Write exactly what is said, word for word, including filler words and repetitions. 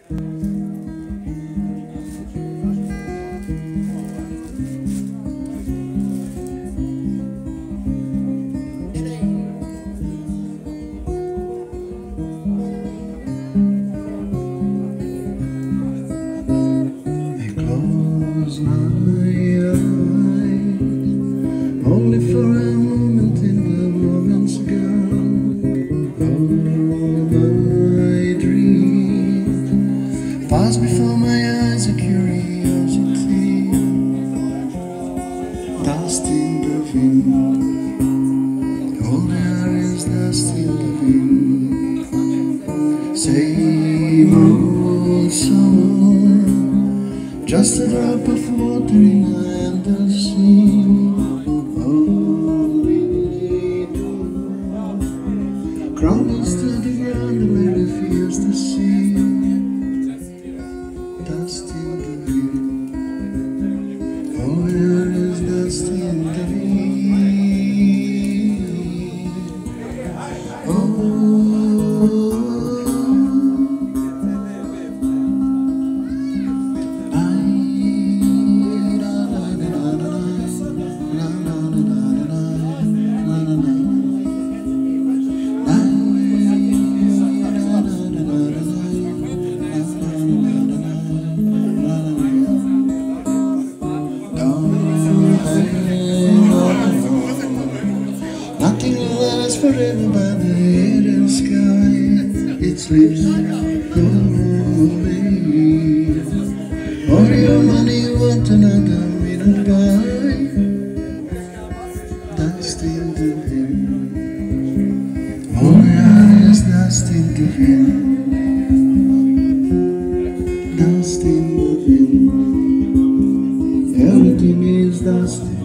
Close my eyes, only for a moment in the moment's gone. All my dreams pass before my eyes, a curiosity, dust in the wind. All there is dust in the wind. Same old song, just a drop of water in the endless sea. All we do crumbles to the ground where it feels the sea. Dust in the wind. Oh, there is dust in the wind. Oh. Nothing lasts forever by the hidden sky. It slips away. All your money you want another minute by. Dust in the wind. All there is dust in the wind. Dust in the wind. Everything is dust.